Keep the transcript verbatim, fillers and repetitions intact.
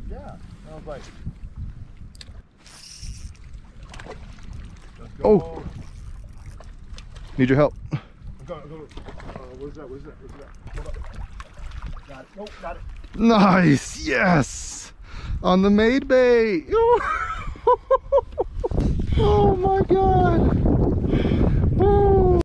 Yeah. I was like, let's go. Oh. Need your help. I'm going, I'm going. Uh, where's that? Where's that? Where's that? Hold up. Got it. Nope, got it. Nice. Yes. On the made bait. Oh my God. Oh.